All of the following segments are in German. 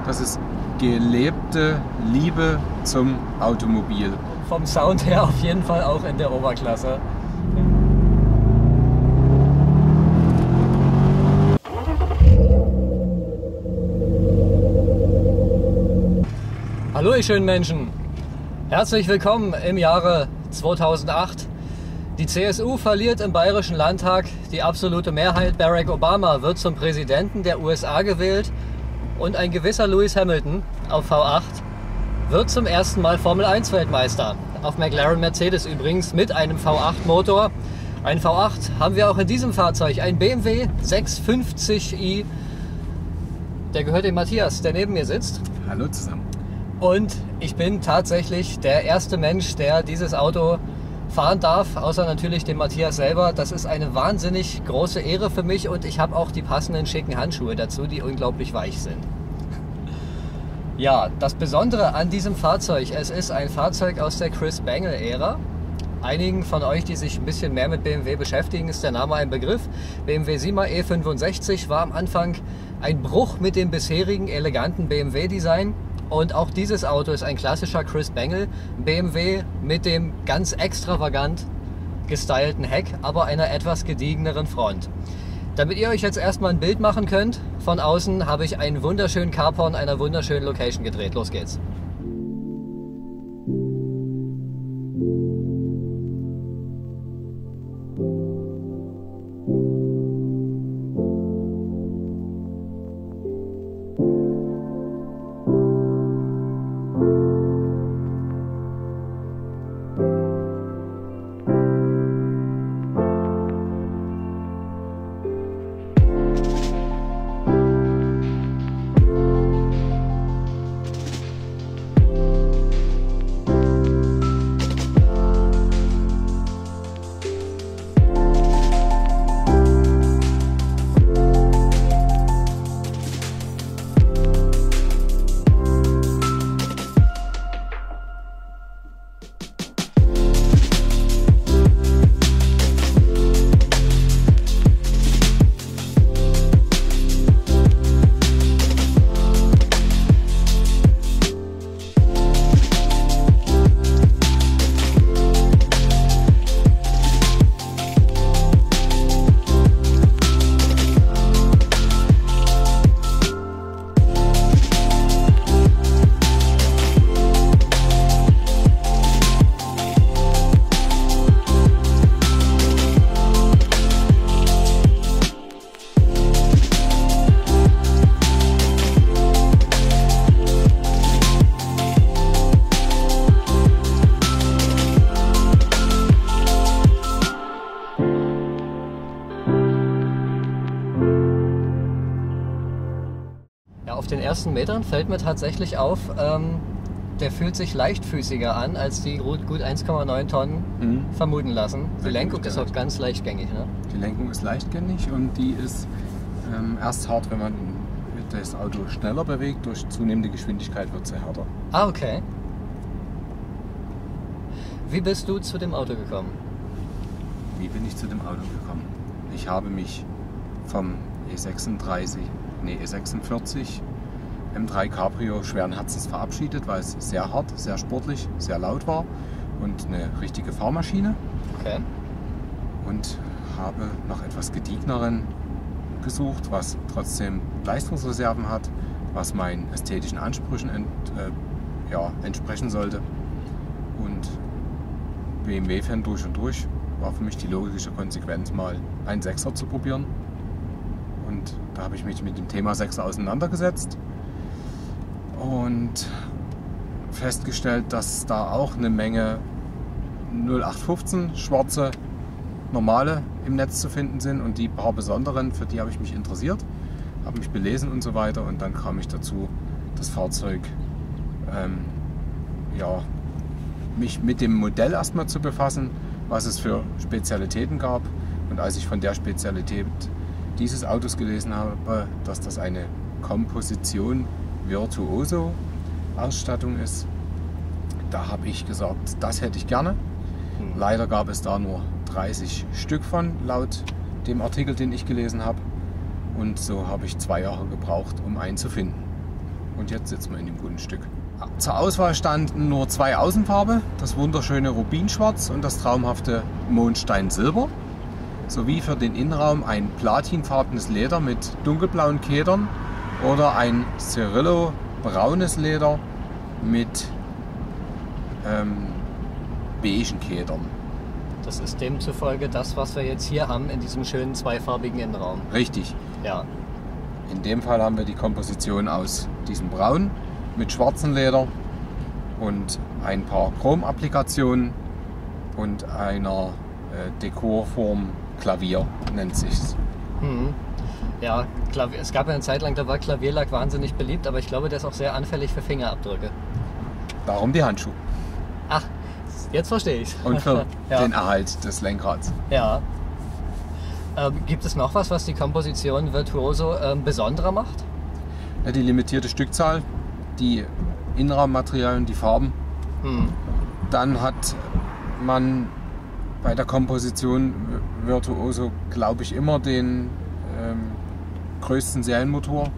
Das ist gelebte Liebe zum Automobil. Vom Sound her auf jeden Fall auch in der Oberklasse. Hallo ihr schönen Menschen, herzlich willkommen im Jahre 2008. Die CSU verliert im Bayerischen Landtag die absolute Mehrheit. Barack Obama wird zum Präsidenten der USA gewählt und ein gewisser Lewis Hamilton auf V8 wird zum ersten Mal Formel 1 Weltmeister. Auf McLaren Mercedes übrigens mit einem V8 Motor. Ein V8 haben wir auch in diesem Fahrzeug, ein BMW 650i. Der gehört dem Matthias, der neben mir sitzt. Hallo zusammen. Und ich bin tatsächlich der erste Mensch, der dieses Auto fahren darf, außer natürlich dem Matthias selber. Das ist eine wahnsinnig große Ehre für mich und ich habe auch die passenden schicken Handschuhe dazu, die unglaublich weich sind. Ja, das Besondere an diesem Fahrzeug, es ist ein Fahrzeug aus der Chris Bangle-Ära. Einigen von euch, die sich ein bisschen mehr mit BMW beschäftigen, ist der Name ein Begriff. BMW Sima E65 war am Anfang ein Bruch mit dem bisherigen eleganten BMW-Design. Und auch dieses Auto ist ein klassischer Chris Bangle BMW mit dem ganz extravagant gestylten Heck, aber einer etwas gediegeneren Front. Damit ihr euch jetzt erstmal ein Bild machen könnt, von außen habe ich einen wunderschönen Carporn einer wunderschönen Location gedreht. Los geht's! Auf den ersten Metern fällt mir tatsächlich auf, der fühlt sich leichtfüßiger an, als die gut 1,9 Tonnen vermuten lassen. Die Lenkung ist auch ganz leichtgängig, ne? Die Lenkung ist leichtgängig und die ist erst hart, wenn man das Auto schneller bewegt. Durch zunehmende Geschwindigkeit wird sie härter. Ah, okay. Wie bist du zu dem Auto gekommen? Wie bin ich zu dem Auto gekommen? Ich habe mich vom E46 M3 Cabrio schweren Herzens verabschiedet, weil es sehr hart, sehr sportlich, sehr laut war und eine richtige Fahrmaschine. Okay. Und habe nach etwas gediegeneren gesucht, was trotzdem Leistungsreserven hat, was meinen ästhetischen Ansprüchen entsprechen sollte. Und BMW-Fan durch und durch war für mich die logische Konsequenz, mal einen 6er zu probieren. Und da habe ich mich mit dem Thema 6er auseinandergesetzt und festgestellt, dass da auch eine Menge 0815 schwarze normale im Netz zu finden sind und die paar besonderen, für die habe ich mich interessiert, habe mich belesen und so weiter und dann kam ich dazu, das Fahrzeug mich mit dem Modell erstmal zu befassen, was es für Spezialitäten gab. Und als ich von der Spezialität dieses Autos gelesen habe, dass das eine Komposition Virtuoso Ausstattung ist, da habe ich gesagt, das hätte ich gerne. Leider gab es da nur 30 Stück von, laut dem Artikel, den ich gelesen habe. Und so habe ich 2 Jahre gebraucht, um einen zu finden. und jetzt sitzen wir in dem guten Stück. Zur Auswahl standen nur 2 Außenfarben, das wunderschöne Rubinschwarz und das traumhafte Mondsteinsilber, sowie für den Innenraum ein platinfarbenes Leder mit dunkelblauen Kedern oder ein Cirillo braunes Leder mit beigen Kedern. Das ist demzufolge das, was wir jetzt hier haben in diesem schönen zweifarbigen Innenraum. Richtig. Ja. In dem Fall haben wir die Komposition aus diesem Braun mit schwarzem Leder und ein paar Chromapplikationen und einer Dekorform Klavier nennt sich's. Mhm. Ja, es gab ja eine Zeit lang, da war Klavierlack wahnsinnig beliebt, aber ich glaube, der ist auch sehr anfällig für Fingerabdrücke. Darum die Handschuhe. Ach, jetzt verstehe ich. Und für ja. den Erhalt des Lenkrads. Ja. Gibt es noch was die Komposition Virtuoso besonderer macht? Ja, die limitierte Stückzahl, die Innenraummaterialien, die Farben. Dann hat man bei der Komposition Virtuoso, glaube ich, immer den größten Serienmotor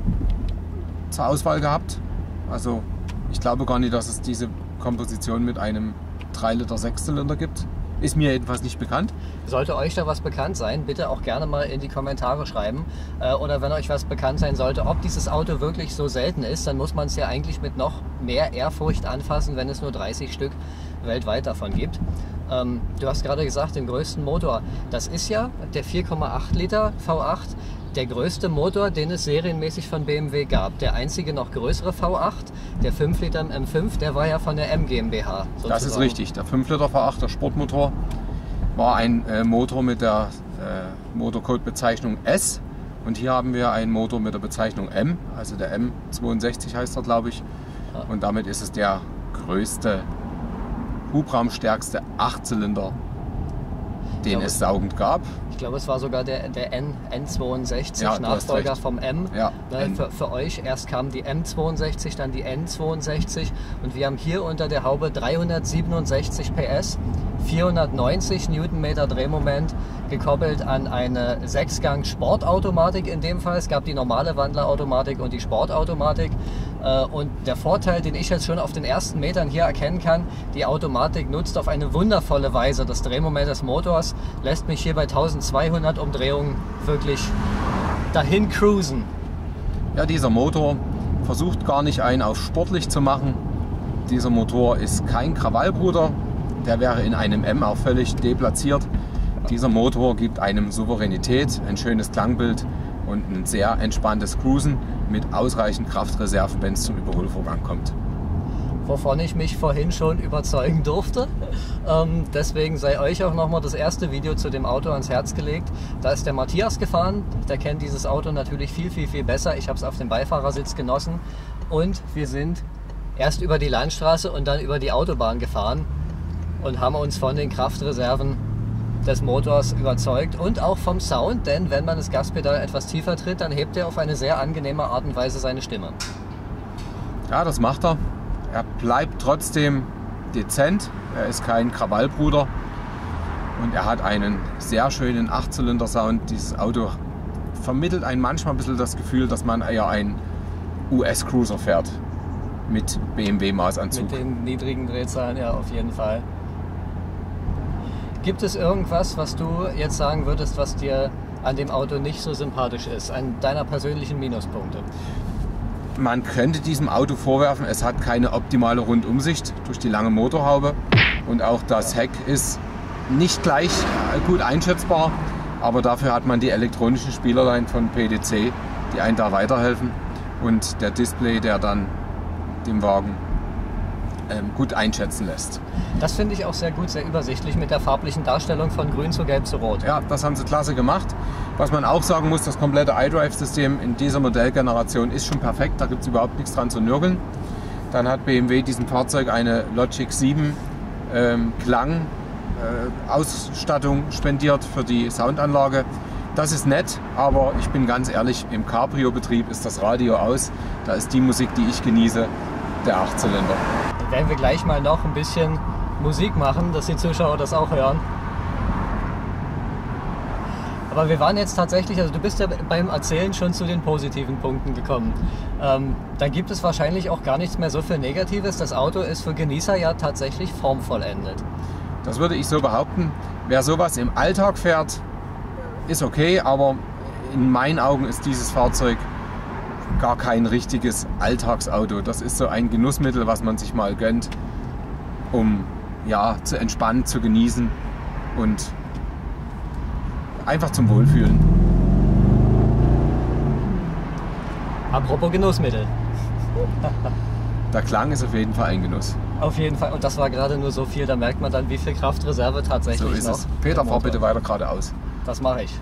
zur Auswahl gehabt. Also ich glaube gar nicht, dass es diese Komposition mit einem 3 Liter 6-Zylinder gibt. Ist mir jedenfalls nicht bekannt. Sollte euch da was bekannt sein, bitte auch gerne mal in die Kommentare schreiben. Oder wenn euch was bekannt sein sollte, ob dieses Auto wirklich so selten ist, dann muss man es ja eigentlich mit noch mehr Ehrfurcht anfassen, wenn es nur 30 Stück weltweit davon gibt. Du hast gerade gesagt, den größten Motor. Das ist ja der 4,8 Liter V8, der größte Motor, den es serienmäßig von BMW gab. Der einzige noch größere V8, der 5 Liter M5, der war ja von der M GmbH. Sozusagen. Das ist richtig. Der 5 Liter V8, der Sportmotor, war ein Motor mit der Motorcode-Bezeichnung S. Und hier haben wir einen Motor mit der Bezeichnung M, also der M62 heißt er, glaube ich. Und damit ist es der größte, hubraumstärkste 8-Zylinder, den es saugend gab. Ich glaube, es war sogar der N62, ja, Nachfolger vom M. Ja, für euch, erst kam die M62, dann die N62 und wir haben hier unter der Haube 367 PS, 490 Newtonmeter Drehmoment, gekoppelt an eine 6-Gang Sportautomatik in dem Fall. Es gab die normale Wandlerautomatik und die Sportautomatik. Und der Vorteil, den ich jetzt schon auf den ersten Metern hier erkennen kann, die Automatik nutzt auf eine wundervolle Weise das Drehmoment des Motors, lässt mich hier bei 1200 Umdrehungen wirklich dahin cruisen. Ja, dieser Motor versucht gar nicht einen auf sportlich zu machen. Dieser Motor ist kein Krawallbruder, der wäre in einem M auch völlig deplatziert. Dieser Motor gibt einem Souveränität, ein schönes Klangbild und ein sehr entspanntes Cruisen mit ausreichend Kraftreserven, wenn es zum Überholvorgang kommt. Wovon ich mich vorhin schon überzeugen durfte. Deswegen sei euch auch nochmal das erste Video zu dem Auto ans Herz gelegt. Da ist der Matthias gefahren, der kennt dieses Auto natürlich viel, viel, viel besser. Ich habe es auf dem Beifahrersitz genossen und wir sind erst über die Landstraße und dann über die Autobahn gefahren und haben uns von den Kraftreserven des Motors überzeugt und auch vom Sound, denn wenn man das Gaspedal etwas tiefer tritt, dann hebt er auf eine sehr angenehme Art und Weise seine Stimme. Ja, das macht er. Er bleibt trotzdem dezent, er ist kein Krawallbruder und er hat einen sehr schönen 8-Zylinder-Sound. Dieses Auto vermittelt einem manchmal ein bisschen das Gefühl, dass man eher einen US-Cruiser fährt mit BMW-Maßanzug. Mit den niedrigen Drehzahlen, ja, auf jeden Fall. Gibt es irgendwas, was du jetzt sagen würdest, was dir an dem Auto nicht so sympathisch ist, an deiner persönlichen Minuspunkte? Man könnte diesem Auto vorwerfen, es hat keine optimale Rundumsicht durch die lange Motorhaube und auch das Heck ist nicht gleich gut einschätzbar, aber dafür hat man die elektronischen Spielerlein von PDC, die einen da weiterhelfen und der Display, der dann den Wagen gut einschätzen lässt. Das finde ich auch sehr gut, sehr übersichtlich mit der farblichen Darstellung von grün zu gelb zu rot. Ja, das haben sie klasse gemacht. Was man auch sagen muss, das komplette iDrive-System in dieser Modellgeneration ist schon perfekt, da gibt es überhaupt nichts dran zu nörgeln. Dann hat BMW diesem Fahrzeug eine Logic 7 Klang-Ausstattung spendiert für die Soundanlage. Das ist nett, aber ich bin ganz ehrlich, im Cabrio-Betrieb ist das Radio aus. Da ist die Musik, die ich genieße, der 8-Zylinder. Dann werden wir gleich mal noch ein bisschen Musik machen, dass die Zuschauer das auch hören. Aber wir waren jetzt tatsächlich, also du bist ja beim Erzählen schon zu den positiven Punkten gekommen. Dann gibt es wahrscheinlich auch gar nichts mehr so viel Negatives. Das Auto ist für Genießer ja tatsächlich formvollendet. Das würde ich so behaupten. Wer sowas im Alltag fährt, ist okay, aber in meinen Augen ist dieses Fahrzeug gar kein richtiges Alltagsauto. Das ist so ein Genussmittel, was man sich mal gönnt, um ja, zu entspannen, zu genießen und einfach zum Wohlfühlen. Apropos Genussmittel. Der Klang ist auf jeden Fall ein Genuss. Auf jeden Fall. Und das war gerade nur so viel, da merkt man dann, wie viel Kraftreserve tatsächlich So ist noch. es. Peter, fahr bitte weiter geradeaus. Das mache ich.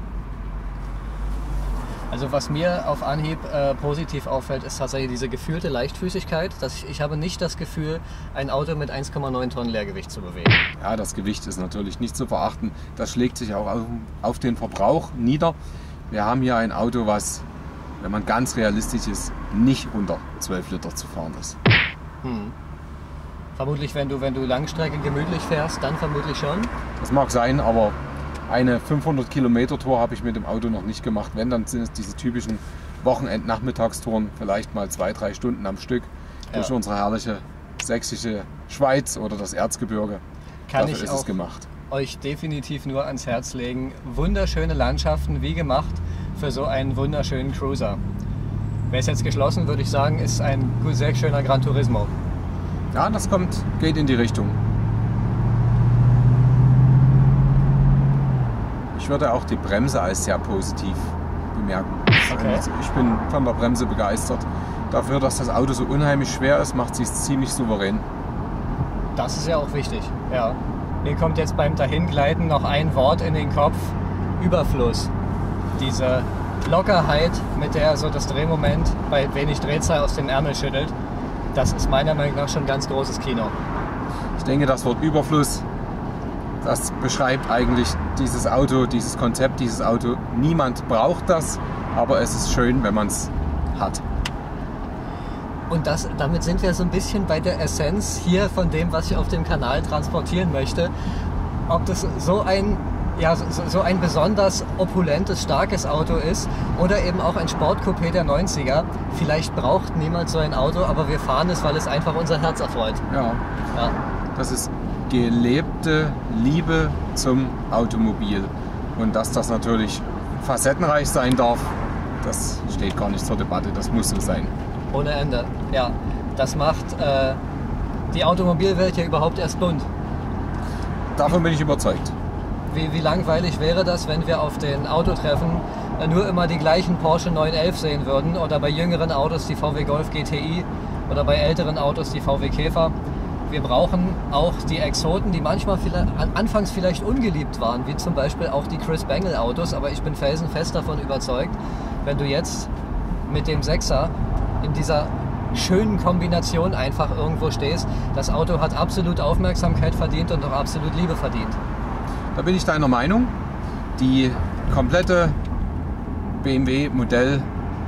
Also was mir auf Anhieb positiv auffällt, ist tatsächlich diese gefühlte Leichtfüßigkeit. Ich habe nicht das Gefühl, ein Auto mit 1,9 Tonnen Leergewicht zu bewegen. Ja, das Gewicht ist natürlich nicht zu verachten. Das schlägt sich auch auf den Verbrauch nieder. Wir haben hier ein Auto, was, wenn man ganz realistisch ist, nicht unter 12 Liter zu fahren ist. Vermutlich, wenn du Langstrecke gemütlich fährst, dann vermutlich schon. Das mag sein, aber eine 500 Kilometer Tour habe ich mit dem Auto noch nicht gemacht. Wenn, dann sind es diese typischen Wochenend-Nachmittagstouren, vielleicht mal 2-3 Stunden am Stück durch unsere herrliche sächsische Schweiz oder das Erzgebirge. Kann Dafür ich ist auch es gemacht. Euch definitiv nur ans Herz legen. Wunderschöne Landschaften, wie gemacht für so einen wunderschönen Cruiser. Wäre es jetzt geschlossen, würde ich sagen, ist ein sehr schöner Gran Turismo. Ja, das geht in die Richtung. Ich würde auch die Bremse als sehr positiv bemerken. Okay. Also ich bin von der Bremse begeistert. Dafür, dass das Auto so unheimlich schwer ist, macht sie es ziemlich souverän. Das ist ja auch wichtig. Ja. Mir kommt jetzt beim Dahingleiten noch ein Wort in den Kopf: Überfluss. Diese Lockerheit, mit der so das Drehmoment bei wenig Drehzahl aus dem Ärmel schüttelt, das ist meiner Meinung nach schon ganz großes Kino. Ich denke, das Wort Überfluss, das beschreibt eigentlich dieses Auto, dieses Konzept, dieses Auto. Niemand braucht das, aber es ist schön, wenn man es hat. Und damit sind wir so ein bisschen bei der Essenz hier von dem, was ich auf dem Kanal transportieren möchte. Ob das so ein besonders opulentes, starkes Auto ist oder eben auch ein Sportcoupé der 90er. Vielleicht braucht niemand so ein Auto, aber wir fahren es, weil es einfach unser Herz erfreut. Ja. Das ist gelebte Liebe zum Automobil. Und dass das natürlich facettenreich sein darf, das steht gar nicht zur Debatte. Das muss so sein. Ohne Ende, ja. Das macht die Automobilwelt ja überhaupt erst bunt. Davon bin ich überzeugt. Wie langweilig wäre das, wenn wir auf den Autotreffen nur immer die gleichen Porsche 911 sehen würden oder bei jüngeren Autos die VW Golf GTI oder bei älteren Autos die VW Käfer. Wir brauchen auch die Exoten, die manchmal anfangs vielleicht ungeliebt waren, wie zum Beispiel auch die Chris Bangle Autos, aber ich bin felsenfest davon überzeugt, wenn du jetzt mit dem 6er in dieser schönen Kombination einfach irgendwo stehst, das Auto hat absolut Aufmerksamkeit verdient und auch absolut Liebe verdient. Da bin ich deiner Meinung. Die komplette BMW Modellreihen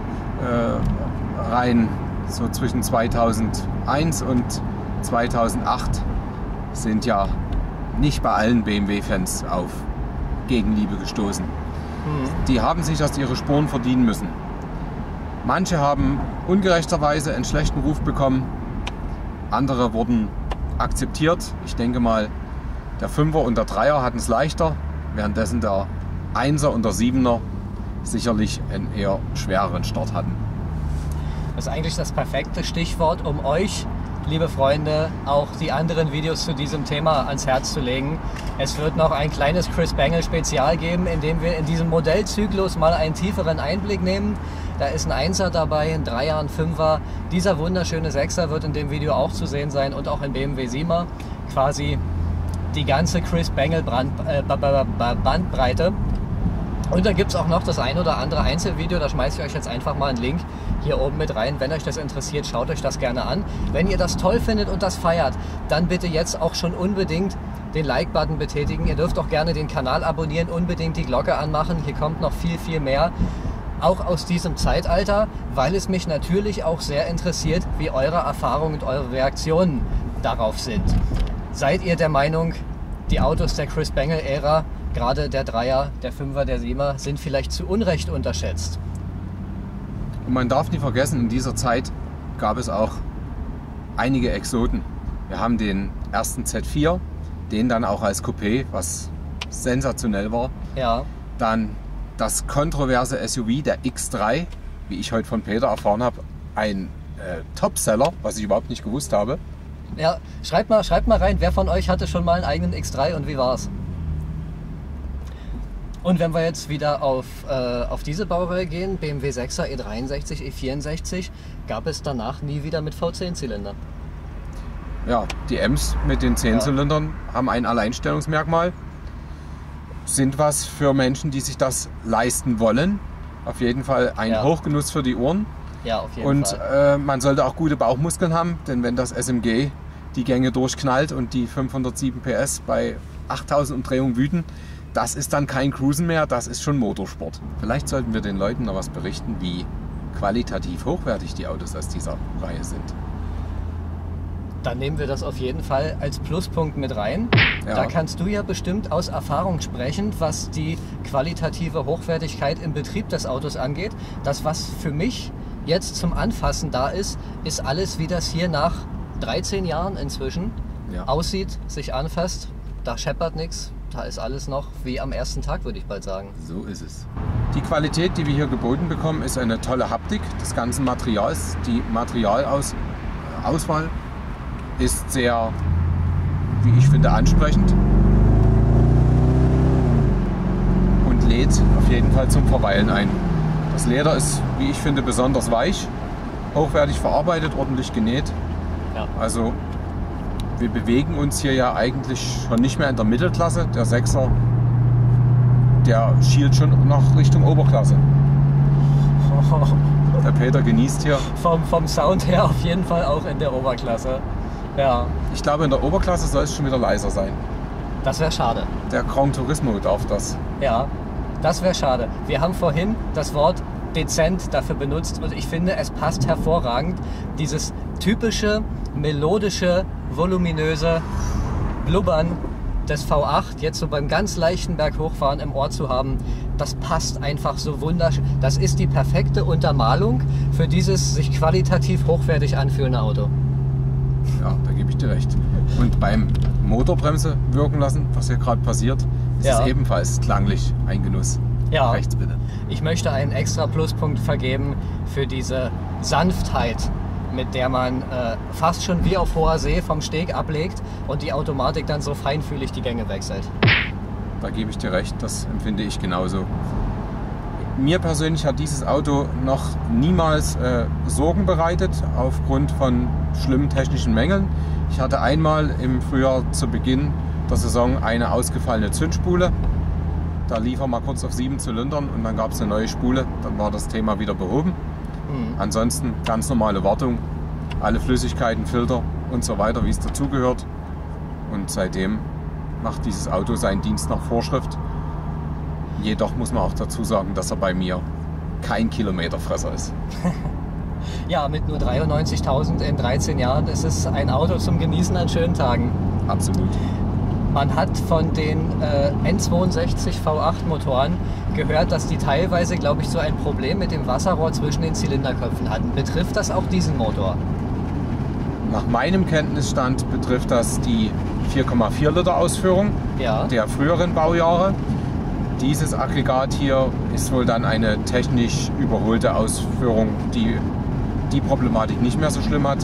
so zwischen 2001 und 2008 sind ja nicht bei allen BMW-Fans auf Gegenliebe gestoßen. Die haben sich erst ihre Sporen verdienen müssen. Manche haben ungerechterweise einen schlechten Ruf bekommen, andere wurden akzeptiert. Ich denke mal, der 5er und der 3er hatten es leichter, währenddessen der 1er und der 7er sicherlich einen eher schwereren Start hatten. Das ist eigentlich das perfekte Stichwort, um euch, liebe Freunde, auch die anderen Videos zu diesem Thema ans Herz zu legen. Es wird noch ein kleines Chris Bangle Spezial geben, in dem wir in diesem Modellzyklus mal einen tieferen Einblick nehmen. Da ist ein 1er dabei, ein 3er, ein 5er. Dieser wunderschöne 6er wird in dem Video auch zu sehen sein und auch ein BMW 7er. Quasi die ganze Chris Bangle Bandbreite. Und da gibt es auch noch das ein oder andere Einzelvideo, da schmeiße ich euch jetzt einfach mal einen Link hier oben mit rein. Wenn euch das interessiert, schaut euch das gerne an. Wenn ihr das toll findet und das feiert, dann bitte jetzt auch schon unbedingt den Like-Button betätigen. Ihr dürft auch gerne den Kanal abonnieren, unbedingt die Glocke anmachen. Hier kommt noch viel, viel mehr, auch aus diesem Zeitalter, weil es mich natürlich auch sehr interessiert, wie eure Erfahrungen und eure Reaktionen darauf sind. Seid ihr der Meinung, die Autos der Chris Bangle-Ära gerade der Dreier, der Fünfer, der Siebener sind vielleicht zu Unrecht unterschätzt. Und man darf nicht vergessen, in dieser Zeit gab es auch einige Exoten. Wir haben den ersten Z4, den dann auch als Coupé, was sensationell war. Ja. Dann das kontroverse SUV, der X3, wie ich heute von Peter erfahren habe, ein Topseller, was ich überhaupt nicht gewusst habe. Ja, schreibt mal rein, wer von euch hatte schon mal einen eigenen X3 und wie war's? Und wenn wir jetzt wieder auf diese Baureihe gehen, BMW 6er, E63, E64, gab es danach nie wieder mit V10-Zylinder. Ja, die Ems mit den 10 Zylindern haben ein Alleinstellungsmerkmal, sind was für Menschen, die sich das leisten wollen. Auf jeden Fall ein Hochgenuss für die Ohren. Ja, auf jeden Fall. Und man sollte auch gute Bauchmuskeln haben, denn wenn das SMG die Gänge durchknallt und die 507 PS bei 8000 Umdrehungen wüten, das ist dann kein Cruisen mehr, das ist schon Motorsport. Vielleicht sollten wir den Leuten noch was berichten, wie qualitativ hochwertig die Autos aus dieser Reihe sind. Dann nehmen wir das auf jeden Fall als Pluspunkt mit rein. Ja. Da kannst du ja bestimmt aus Erfahrung sprechen, was die qualitative Hochwertigkeit im Betrieb des Autos angeht. Das, was für mich jetzt zum Anfassen da ist alles, wie das hier nach 13 Jahren inzwischen aussieht, sich anfasst. Da scheppert nichts, da ist alles noch wie am ersten Tag, würde ich bald sagen. So ist es. Die Qualität, die wir hier geboten bekommen, ist eine tolle Haptik des ganzen Materials. Die Materialauswahl ist sehr, wie ich finde, ansprechend und lädt auf jeden Fall zum Verweilen ein. Das Leder ist, wie ich finde, besonders weich, hochwertig verarbeitet, ordentlich genäht. Ja. Also wir bewegen uns hier ja eigentlich schon nicht mehr in der Mittelklasse. Der 6er, der schielt schon nach Richtung Oberklasse. Der Peter genießt hier. Vom Sound her auf jeden Fall auch in der Oberklasse. Ja. Ich glaube, in der Oberklasse soll es schon wieder leiser sein. Das wäre schade. Der Gran Turismo darf das. Ja, das wäre schade. Wir haben vorhin das Wort dezent dafür benutzt und ich finde, es passt hervorragend. Dieses typische, melodische, voluminöse Blubbern des V8 jetzt so beim ganz leichten Berghochfahren im Ohr zu haben, das passt einfach so wunderschön. Das ist die perfekte Untermalung für dieses sich qualitativ hochwertig anfühlende Auto. Ja, da gebe ich dir recht. Und beim Motorbremse wirken lassen, was hier gerade passiert, ist es ebenfalls klanglich ein Genuss. Ja, rechts bitte. Ich möchte einen extra Pluspunkt vergeben für diese Sanftheit, mit der man fast schon wie auf hoher See vom Steg ablegt und die Automatik dann so feinfühlig die Gänge wechselt. Da gebe ich dir recht, das empfinde ich genauso. Mir persönlich hat dieses Auto noch niemals Sorgen bereitet aufgrund von schlimmen technischen Mängeln. Ich hatte einmal im Frühjahr zu Beginn der Saison eine ausgefallene Zündspule. Da lief er mal kurz auf 7 Zylindern und dann gab es eine neue Spule. Dann war das Thema wieder behoben. Ansonsten ganz normale Wartung, alle Flüssigkeiten, Filter und so weiter, wie es dazugehört. Und seitdem macht dieses Auto seinen Dienst nach Vorschrift. Jedoch muss man auch dazu sagen, dass er bei mir kein Kilometerfresser ist. Ja, mit nur 93.000 in 13 Jahren ist es ein Auto zum Genießen an schönen Tagen. Absolut. Man hat von den N62 V8 Motoren gehört, dass die teilweise, glaube ich, so ein Problem mit dem Wasserrohr zwischen den Zylinderköpfen hatten. Betrifft das auch diesen Motor? Nach meinem Kenntnisstand betrifft das die 4,4 Liter Ausführung der früheren Baujahre. Dieses Aggregat hier ist wohl dann eine technisch überholte Ausführung, die die Problematik nicht mehr so schlimm hat.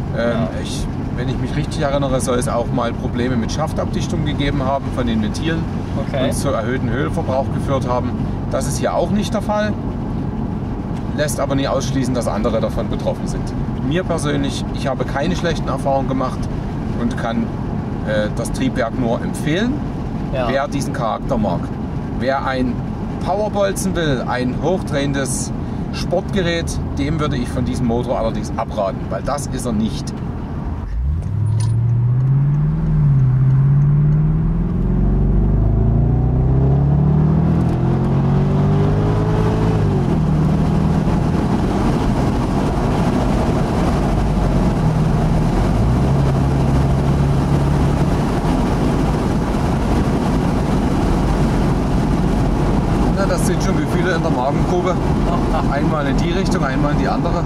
Wenn ich mich richtig erinnere, soll es auch mal Probleme mit Schaftabdichtung gegeben haben von den Ventilen und zu erhöhten Ölverbrauch geführt haben. Das ist hier auch nicht der Fall, lässt aber nie ausschließen, dass andere davon betroffen sind. Mir persönlich, ich habe keine schlechten Erfahrungen gemacht und kann das Triebwerk nur empfehlen, wer diesen Charakter mag. Wer ein Powerbolzen will, ein hochdrehendes Sportgerät, dem würde ich von diesem Motor allerdings abraten, weil das ist er nicht. in der Magengrube. Einmal in die Richtung, einmal in die andere.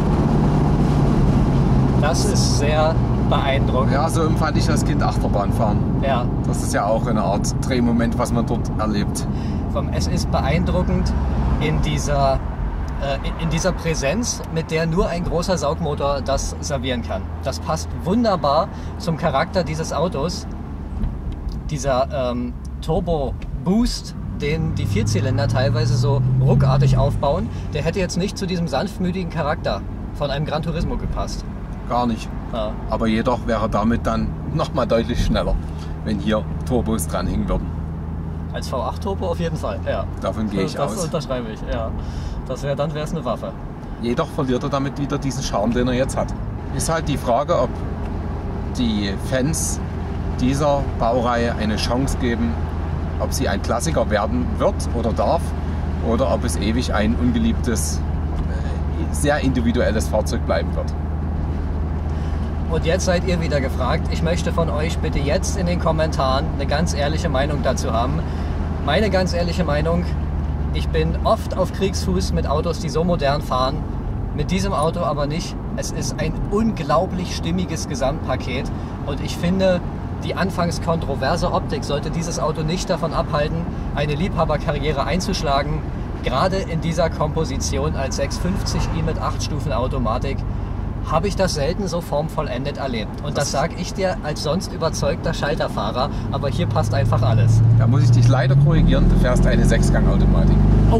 Das ist sehr beeindruckend. Ja, so empfand ich als Kind Achterbahn fahren. Ja. Das ist ja auch eine Art Drehmoment, was man dort erlebt. Es ist beeindruckend in dieser Präsenz, mit der nur ein großer Saugmotor das servieren kann. Das passt wunderbar zum Charakter dieses Autos. Dieser Turbo-Boost, den die Vierzylinder teilweise so ruckartig aufbauen, der hätte jetzt nicht zu diesem sanftmütigen Charakter von einem Gran Turismo gepasst. Gar nicht. Ja. Aber jedoch wäre damit dann nochmal deutlich schneller, wenn hier Turbos dranhängen würden. Als V8 Turbo auf jeden Fall, ja. Davon gehe ich aus. Das unterschreibe ich, ja. Dann wäre es eine Waffe. Jedoch verliert er damit wieder diesen Charme, den er jetzt hat. Ist halt die Frage, ob die Fans dieser Baureihe eine Chance geben, ob sie ein Klassiker werden wird oder darf, oder ob es ewig ein ungeliebtes, sehr individuelles Fahrzeug bleiben wird. Und jetzt seid ihr wieder gefragt. Ich möchte von euch bitte jetzt in den Kommentaren eine ganz ehrliche Meinung dazu haben. Meine ganz ehrliche Meinung: Ich bin oft auf Kriegsfuß mit Autos, die so modern fahren. Mit diesem Auto aber nicht. Es ist ein unglaublich stimmiges Gesamtpaket. Und ich finde, die anfangs kontroverse Optik sollte dieses Auto nicht davon abhalten, eine Liebhaberkarriere einzuschlagen. Gerade in dieser Komposition als 650i mit 8 Stufen Automatik habe ich das selten so formvollendet erlebt. Und das sage ich dir als sonst überzeugter Schalterfahrer, aber hier passt einfach alles. Da muss ich dich leider korrigieren, du fährst eine 6-Gang-Automatik. Oh!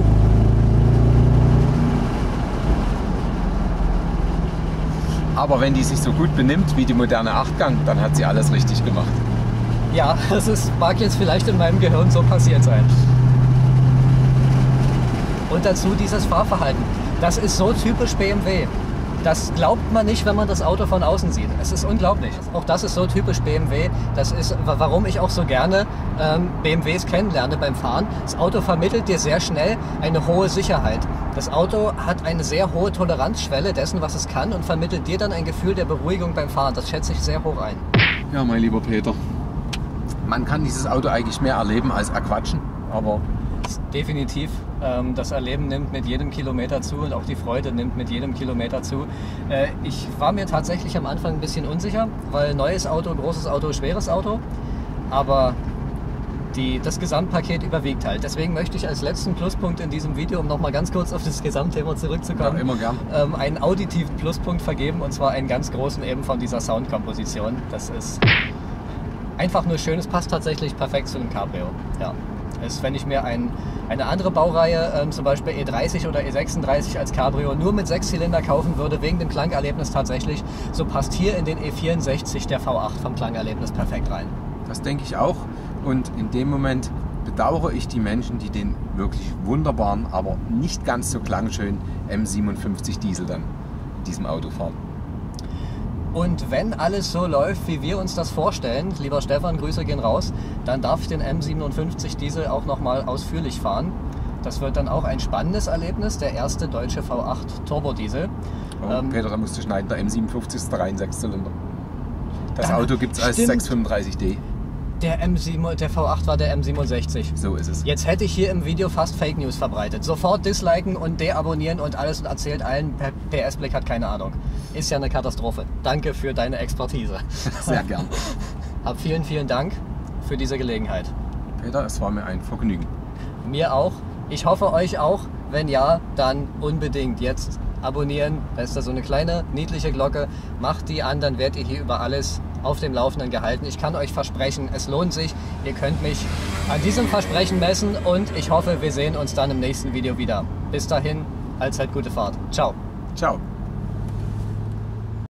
Aber wenn die sich so gut benimmt wie die moderne 8-Gang, dann hat sie alles richtig gemacht. Ja, mag jetzt vielleicht in meinem Gehirn so passiert sein. Und dazu dieses Fahrverhalten. Das ist so typisch BMW. Das glaubt man nicht, wenn man das Auto von außen sieht. Es ist unglaublich. Auch das ist so typisch BMW. Das ist, warum ich auch so gerne BMWs kennenlerne beim Fahren. Das Auto vermittelt dir sehr schnell eine hohe Sicherheit. Das Auto hat eine sehr hohe Toleranzschwelle dessen, was es kann, und vermittelt dir dann ein Gefühl der Beruhigung beim Fahren. Das schätze ich sehr hoch ein. Ja, mein lieber Peter. Man kann dieses Auto eigentlich mehr erleben als erquatschen, aber... Definitiv. Das Erleben nimmt mit jedem Kilometer zu und auch die Freude nimmt mit jedem Kilometer zu. Ich war mir tatsächlich am Anfang ein bisschen unsicher, weil neues Auto, großes Auto, schweres Auto, aber das Gesamtpaket überwiegt halt. Deswegen möchte ich als letzten Pluspunkt in diesem Video, um nochmal ganz kurz auf das Gesamtthema zurückzukommen, ja, immer gern, einen auditiven Pluspunkt vergeben, und zwar einen ganz großen eben von dieser Soundkomposition. Das ist einfach nur schön, es passt tatsächlich perfekt zu einem Cabrio. Ja. Wenn ich mir eine andere Baureihe, zum Beispiel E30 oder E36 als Cabrio, nur mit 6 Zylinder kaufen würde, wegen dem Klangerlebnis tatsächlich, so passt hier in den E64 der V8 vom Klangerlebnis perfekt rein. Das denke ich auch, und in dem Moment bedauere ich die Menschen, die den wirklich wunderbaren, aber nicht ganz so klangschönen M57 Diesel dann in diesem Auto fahren. Und wenn alles so läuft, wie wir uns das vorstellen, lieber Stefan, Grüße gehen raus, dann darf ich den M57 Diesel auch nochmal ausführlich fahren. Das wird dann auch ein spannendes Erlebnis, der erste deutsche V8 Turbodiesel. Oh, Peter, da musst du schneiden, der M57 ist der rein 6-Zylinder. Das Auto gibt es als 635D. Der V8 war der M67. So ist es. Jetzt hätte ich hier im Video fast Fake News verbreitet. Sofort disliken und deabonnieren und alles und erzählt allen, PS-Blick hat keine Ahnung. Ist ja eine Katastrophe. Danke für deine Expertise. Sehr gern. Hab vielen, vielen Dank für diese Gelegenheit. Peter, es war mir ein Vergnügen. Mir auch. Ich hoffe, euch auch. Wenn ja, dann unbedingt jetzt abonnieren. Da ist da so eine kleine, niedliche Glocke. Macht die an, dann werdet ihr hier über alles auf dem Laufenden gehalten. Ich kann euch versprechen, es lohnt sich. Ihr könnt mich an diesem Versprechen messen und ich hoffe, wir sehen uns dann im nächsten Video wieder. Bis dahin, allzeit gute Fahrt. Ciao. Ciao.